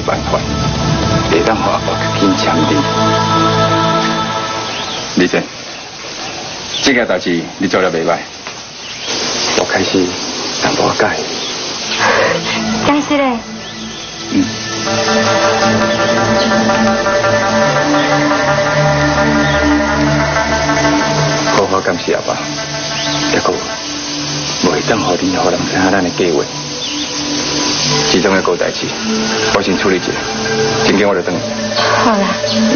办法，会当让阿爸较紧签字。李正，这件代志你做了袂歹，我开始淡薄改。 感谢嘞。 好好感谢阿爸，结果袂当互你互人知影咱的计划。其中的个代志，我先处理一下，今天我就转。 好啦。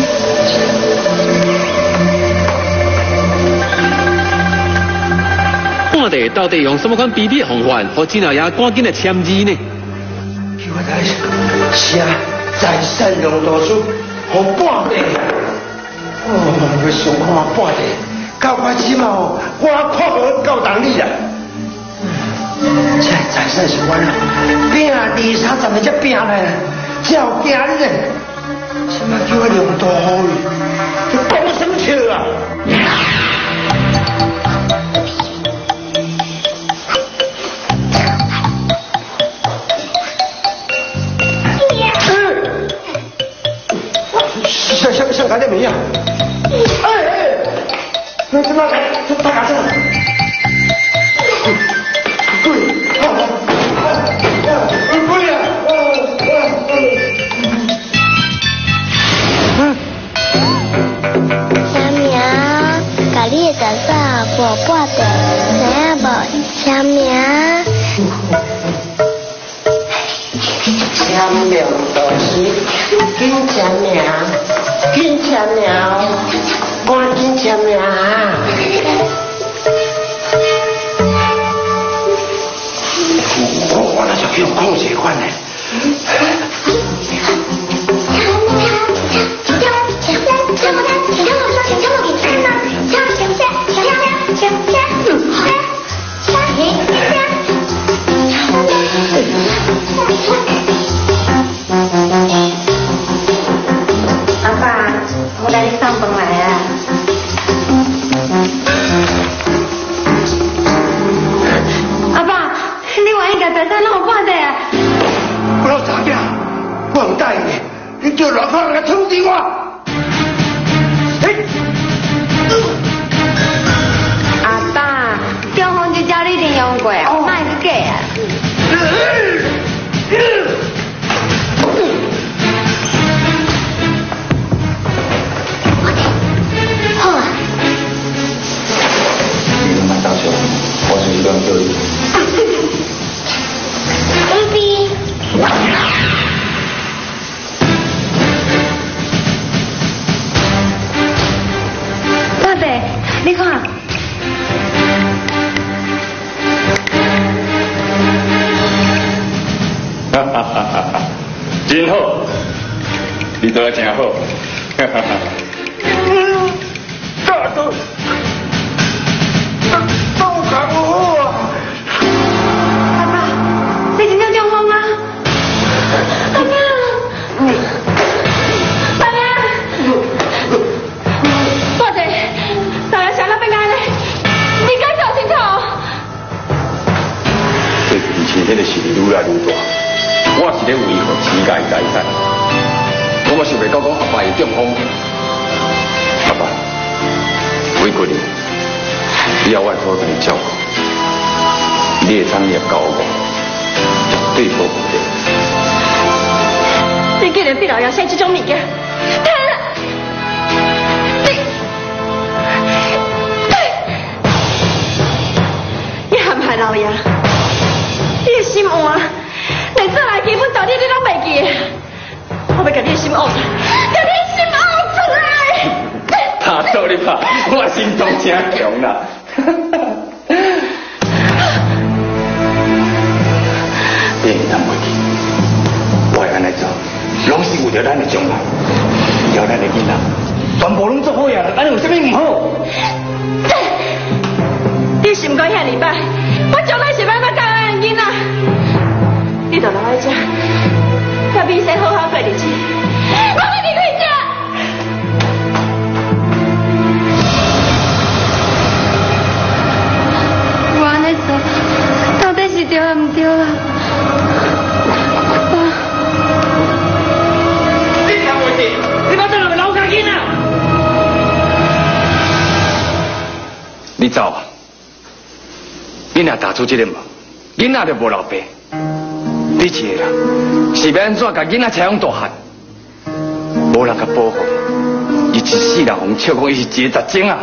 看地到底用什么款秘密方法，和金老爷赶紧来签字呢？ 叫我来写财产用图书，和半地。要想看半地，到快起码我看无够动力啦。这财产是我啦，拼2、30个才拼来，才有今日呢。什么叫我用图好伊？这讲什么笑啊？像看见没呀？那他干啥？对，对呀， 小明，家里的杂杂无半地，知影无？小明。 签名图书，紧签名，紧签名，赶紧签名。我那就叫控制款嘞。 阿爸，我带你上班来啊。阿爸，你万一甲财产弄半地啊？ 我老查囝，我唔答应你，你叫老康来通知我。 阿爸，中风这招你一定用过，哪会去假啊？ 好啊。 你慢慢打球，我是一个人教育。 爸爸，你看。 哈哈哈哈！真好，你做得真好。哈哈哈！ 大哥，都搞不好啊！ 阿爸，你真正中风啊？阿爸，爸爸，大姐，大家想那边干呢？你该搞清楚。 这以前迄个势力愈来愈大，我是咧维护自家财产。我想袂到讲阿爸会中风。阿爸，委屈你，以后我会好好甲你照顾。你的产业交我，绝对无问题。 你竟然对老爷生这种物件，你害唔害老爷？你的心换，连做来基本道理你拢袂记，我要甲你的心拗出来，甲你的心拗出来！ 拍倒你拍，我心脏真强啦！你会当袂记，我会安尼做，拢是为着咱的将来，以后咱的囡仔，全部拢做好呀，咱有啥物唔好？ 你是唔讲遐礼拜，我将来是要教咱的囡仔，你就留在这，甲美生好好过日子，我要离开这。我安尼做，到底是对啊唔对啊？ 你走啊！你若打出这个门，囡仔就无老爸。你一个人是要安怎甲囡仔采养大汉？无人甲保护，伊一世人互笑讲伊是一个杂种啊！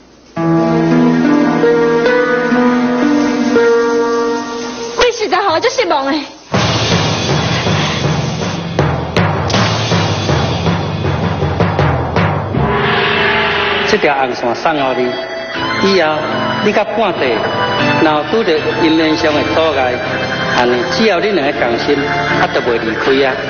你实在互我足失望的。 这条红线送予你，以后你甲半地，若有拄着姻缘上的阻碍，安尼只要你两个同心，就袂离开啊。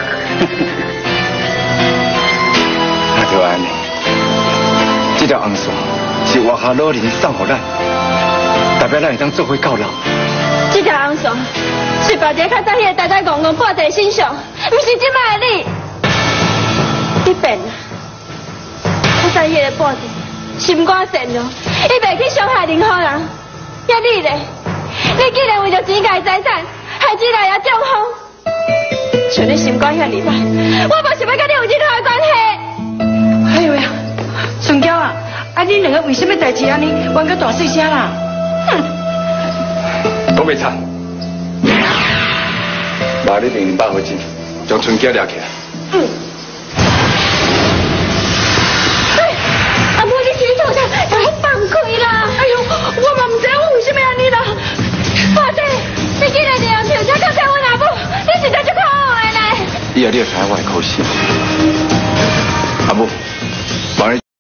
那就安尼，这条红线是外下老人送予咱，代表咱会当做伙到老。 这条红线是把一个较早迄个呆呆戆戆半地身上，不是即摆的你。你变啦，较早迄个半地。心肝善良，伊袂去伤害任何人。呀你咧，你竟然为着钱家财产，害钱来也中风。像你心肝遐厉害，我无想要甲你有任何的关系。 哎呦呀，顺娇啊，你两个为什么代志安尼冤到大细声啦？ 哼！ 我袂惨，拿你200块钱，将春娇抓起来。